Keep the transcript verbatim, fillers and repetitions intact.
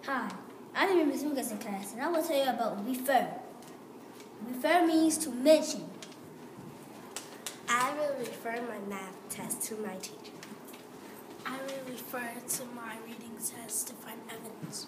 Hi, I'm Mister Lucas in class, and I will tell you about refer. Refer means to mention. I will refer my math test to my teacher. I will refer to my reading test to find evidence.